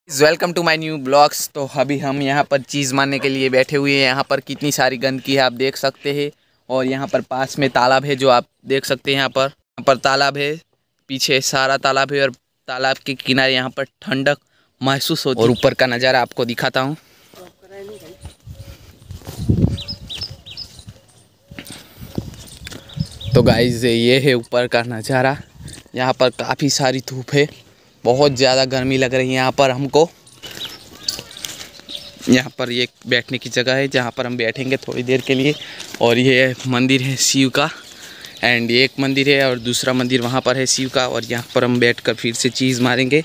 Welcome to my new blogs. तो अभी हम यहाँ पर चीज़ मारने के लिए बैठे हुए हैं। यहाँ पर कितनी सारी गंदगी है आप देख सकते हैं। और यहाँ पर पास में तालाब है जो आप देख सकते हैं। यहाँ पर तालाब है, पीछे सारा तालाब है और तालाब के किनारे यहाँ पर ठंडक महसूस होती है। और ऊपर का नज़ारा आपको दिखाता हूँ। तो गाइस ये है ऊपर का नज़ारा। यहाँ पर काफ़ी सारी धूप है, बहुत ज़्यादा गर्मी लग रही है यहाँ पर हमको। यहाँ पर ये बैठने की जगह है जहाँ पर हम बैठेंगे थोड़ी देर के लिए। और ये मंदिर है शिव का, एंड एक मंदिर है और दूसरा मंदिर वहाँ पर है शिव का। और यहाँ पर हम बैठकर फिर से चीज़ मारेंगे।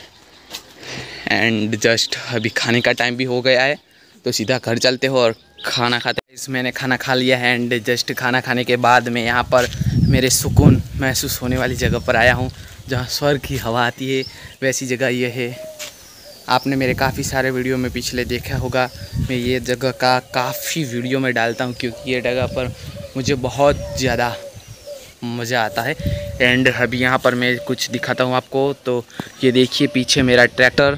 एंड जस्ट अभी खाने का टाइम भी हो गया है, तो सीधा घर चलते हो और खाना खाते हैं। मैंने खाना खा लिया है एंड जस्ट खाना खाने के बाद मैं यहाँ पर मेरे सुकून महसूस होने वाली जगह पर आया हूँ, जहाँ स्वर्ग की हवा आती है। वैसी जगह ये है। आपने मेरे काफ़ी सारे वीडियो में पिछले देखा होगा, मैं ये जगह का काफ़ी वीडियो में डालता हूँ क्योंकि ये जगह पर मुझे बहुत ज़्यादा मज़ा आता है। एंड अभी यहाँ पर मैं कुछ दिखाता हूँ आपको। तो ये देखिए पीछे मेरा ट्रैक्टर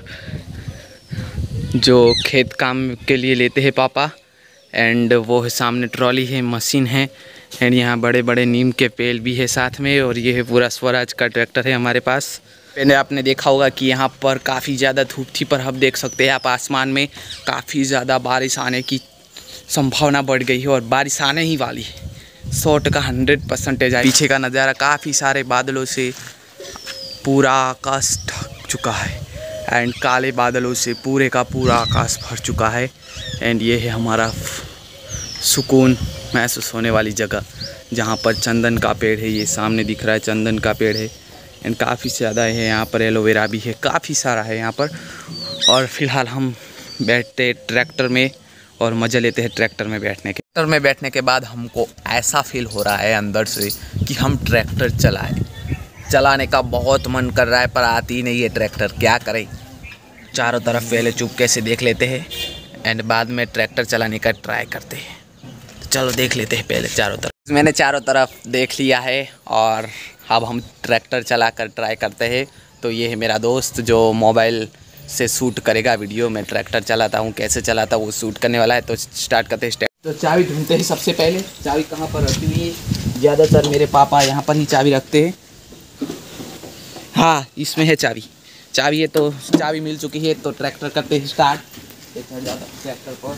जो खेत काम के लिए लेते हैं पापा। एंड वो है सामने ट्रॉली है, मशीन है। एंड यहाँ बड़े बड़े नीम के पेड़ भी है साथ में। और ये है पूरा स्वराज का ट्रैक्टर है हमारे पास। पहले आपने देखा होगा कि यहाँ पर काफ़ी ज़्यादा धूप थी, पर अब देख सकते हैं आप आसमान में काफ़ी ज़्यादा बारिश आने की संभावना बढ़ गई है और बारिश आने ही वाली है। 100 का 100% है। पीछे का नज़ारा काफ़ी सारे बादलों से पूरा आकाश ढक चुका है। एंड काले बादलों से पूरे का पूरा आकाश भर चुका है। एंड ये है हमारा सुकून महसूस होने वाली जगह, जहाँ पर चंदन का पेड़ है। ये सामने दिख रहा है चंदन का पेड़ है। एंड काफ़ी ज़्यादा है यहाँ पर, एलोवेरा भी है, काफ़ी सारा है यहाँ पर। और फिलहाल हम बैठते ट्रैक्टर में और मज़ा लेते हैं ट्रैक्टर में बैठने के। ट्रैक्टर में बैठने के बाद हमको ऐसा फील हो रहा है अंदर से कि हम ट्रैक्टर चलाने का बहुत मन कर रहा है, पर आती ही नहीं है ट्रैक्टर। क्या करें, चारों तरफ पहले चुपके से देख लेते हैं एंड बाद में ट्रैक्टर चलाने का ट्राई करते हैं। तो चलो देख लेते हैं पहले चारों तरफ। मैंने चारों तरफ देख लिया है और अब हम ट्रैक्टर चलाकर ट्राई करते हैं। तो ये है मेरा दोस्त जो मोबाइल से शूट करेगा वीडियो। मैं ट्रैक्टर चलाता हूँ, कैसे चलाता हूँ वो शूट करने वाला है। तो स्टार्ट करते हैं। तो चाबी ढूंढते हैं सबसे पहले। चाबी कहाँ पर रखी हुई है? ज़्यादातर मेरे पापा यहाँ पर ही चाबी रखते हैं। हाँ, इसमें है चाबी। चाबी है तो चाबी मिल चुकी है। तो ट्रैक्टर करते हैं स्टार्ट। ट्रैक्टर पर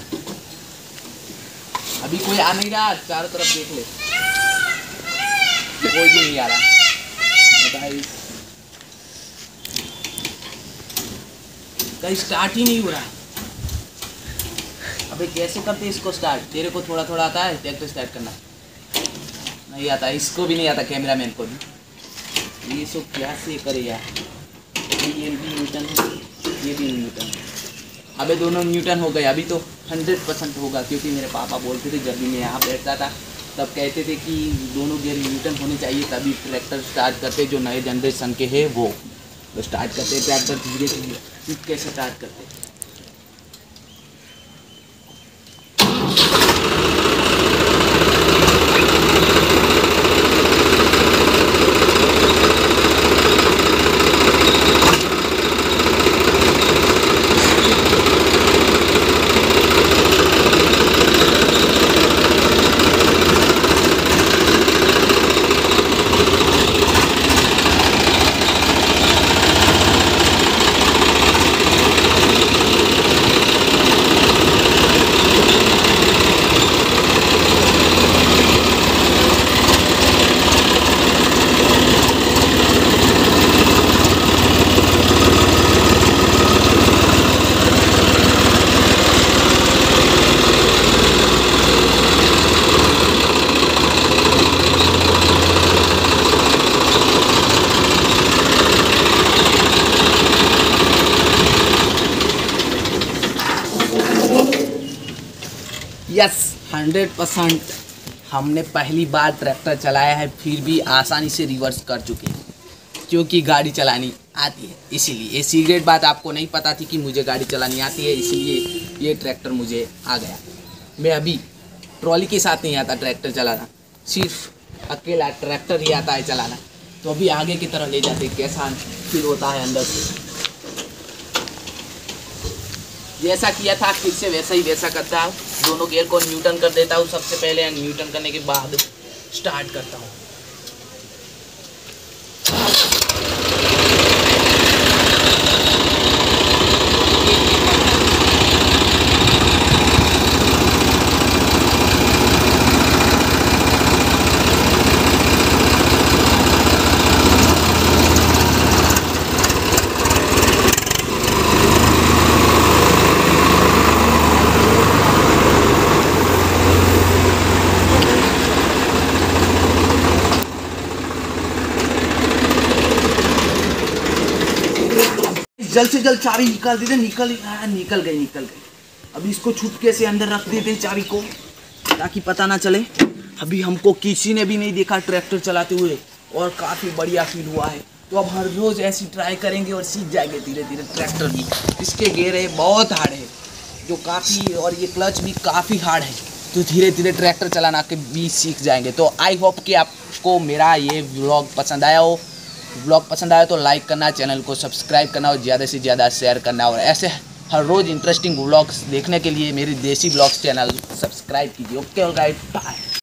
अभी कोई आ नहीं रहा, चारों तरफ देख ले, कोई भी नहीं आ रहा। कहीं स्टार्ट ही नहीं हो रहा। अबे कैसे करते इसको स्टार्ट? तेरे को थोड़ा थोड़ा आता है ट्रैक्टर स्टार्ट करना? नहीं आता, इसको भी नहीं आता, कैमरामैन को भी। ये सब क्या से करे यार। ये भी न्यूटन है, ये भी न्यूटन है। अबे दोनों न्यूटन हो गए। अभी तो 100% होगा, क्योंकि मेरे पापा बोलते थे जब भी मैं यहाँ बैठता था तब कहते थे कि दोनों गियर न्यूटन होने चाहिए तभी ट्रैक्टर स्टार्ट करते। जो नए जनरेशन के हैं वो तो स्टार्ट करते ट्रैक्टर धीरे धीरे। कैसे स्टार्ट करते? यस 100% हमने पहली बार ट्रैक्टर चलाया है, फिर भी आसानी से रिवर्स कर चुके हैं क्योंकि गाड़ी चलानी आती है। इसीलिए ये सीक्रेट बात आपको नहीं पता थी कि मुझे गाड़ी चलानी आती है, इसीलिए ये ट्रैक्टर मुझे आ गया। मैं अभी ट्रॉली के साथ नहीं आता ट्रैक्टर चलाना, सिर्फ अकेला ट्रैक्टर ही आता है चलाना। तो अभी आगे की तरफ ले जाते कैसा फील होता है अंदर से। जैसा किया था फिर से वैसा करता हूँ। दोनों गियर को न्यूट्रल कर देता हूँ सबसे पहले, एंड न्यूट्रल करने के बाद स्टार्ट करता हूँ। जल्द से जल्द चाबी निकाल देते, निकल गई। अभी इसको छुपके से अंदर रख देते हैं चाबी को, ताकि पता ना चले। अभी हमको किसी ने भी नहीं देखा ट्रैक्टर चलाते हुए, और काफ़ी बढ़िया फील हुआ है। तो अब हर रोज़ ऐसी ट्राई करेंगे और सीख जाएंगे धीरे धीरे ट्रैक्टर भी। इसके गेयर है बहुत हार्ड है जो काफ़ी, और ये क्लच भी काफ़ी हार्ड है, तो धीरे धीरे ट्रैक्टर चलाना के भी सीख जाएंगे। तो आई होप कि आपको मेरा ये व्लॉग पसंद आया हो। व्लॉग पसंद आया तो लाइक करना, चैनल को सब्सक्राइब करना और ज़्यादा से ज़्यादा शेयर करना। और ऐसे हर रोज़ इंटरेस्टिंग व्लॉग्स देखने के लिए मेरी देसी व्लॉग्स चैनल सब्सक्राइब कीजिए। Okay alright, bye.